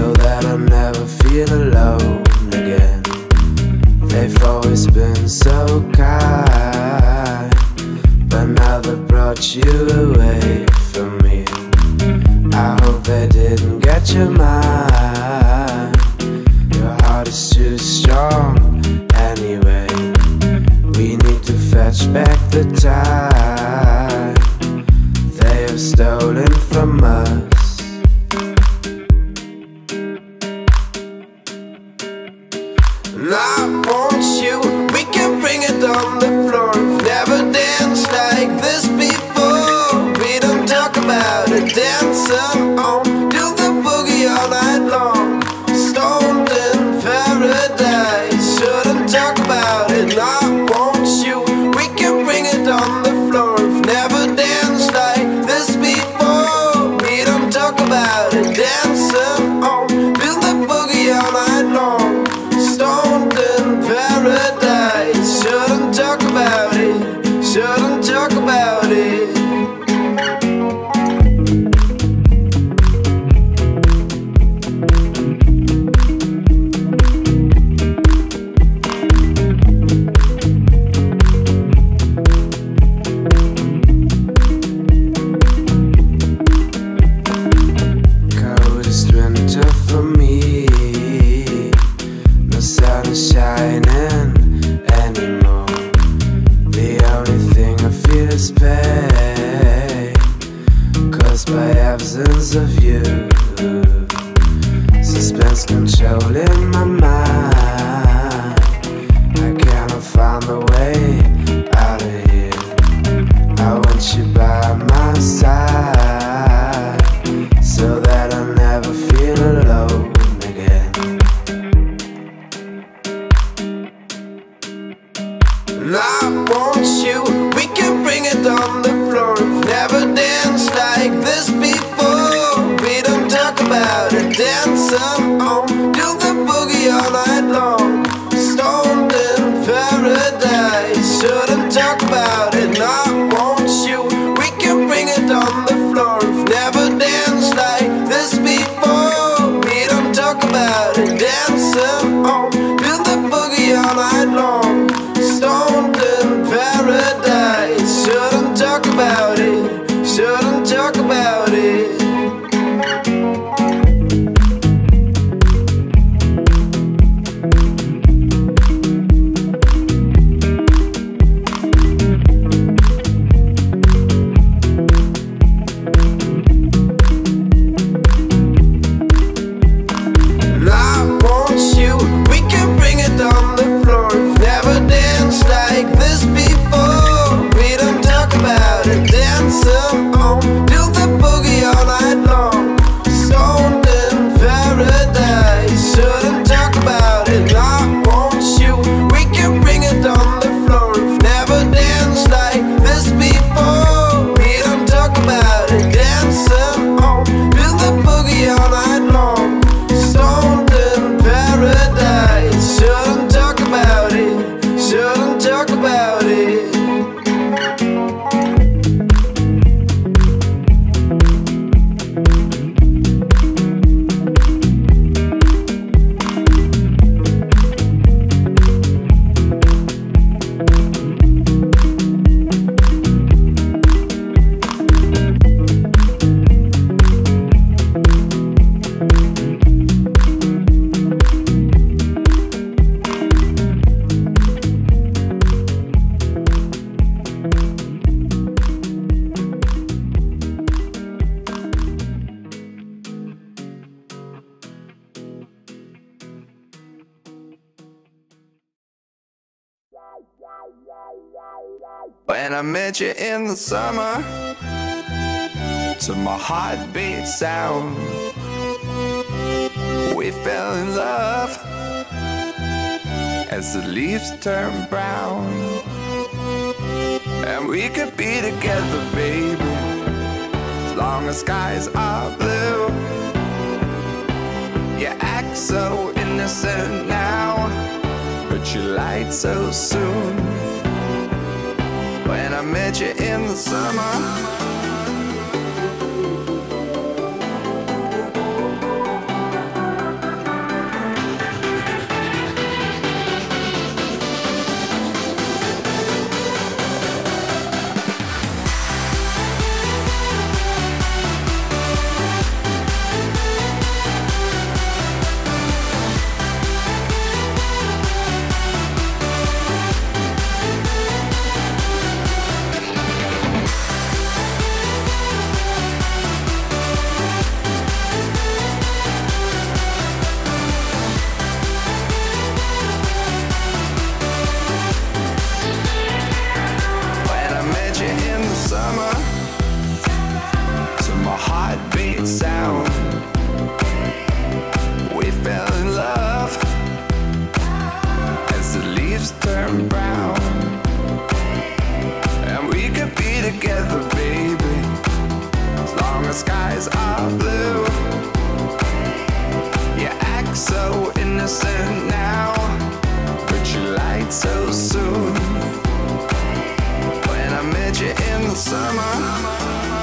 so that I never feel alone again. They've always been so kind, but now they've brought you away from me. I hope they didn't get your mind. Your heart is too strong anyway. We need to fetch back the time they have stolen from us. And I want you, we can bring it on the floor. We've never danced like this before. We don't talk about it, dancing on, do the boogie all night long. Stoned in paradise, shouldn't talk about it. And I want you, we can bring it on the floor. We've never danced like this before. We don't talk about it, dancing on, do the boogie all night long. Stoned in paradise, shouldn't talk about it, shouldn't talk about it. Coldest winter for me, no sun is shining anymore. The only thing I feel is pain, caused by absence of you. Suspense controlling my mind. I cannot find a way out of here. I want you by my side, so that I never feel alone again. And I want you, we can bring it on the floor. We've never danced like this before. We don't talk about it, dancing on, do the boogie all night long. Stoned in paradise, shouldn't talk about it. And I want you, we can bring it on the floor. We've never danced like this before. We don't talk about it, dancing on, do the boogie all night long. Stoned in paradise, shouldn't talk about it, shouldn't talk about it. And I want you, we can bring it on the floor. We've never danced like this before. We don't talk about it, dancing on, do the boogie all night long. Stoned in paradise, shouldn't talk about it. And I want you, we can bring it on the floor. We've never danced like this before. We don't talk about it, dancing on, do the boogie all night long. Stoned in paradise, shouldn't talk about it, shouldn't talk about it. When I met you in the summer, to my heartbeat sound, we fell in love as the leaves turn brown. And we could be together, baby, as long as skies are blue. You act so innocent now, but you lied so soon. When I met you in the summer, now, but you lied so soon. When I met you in the summer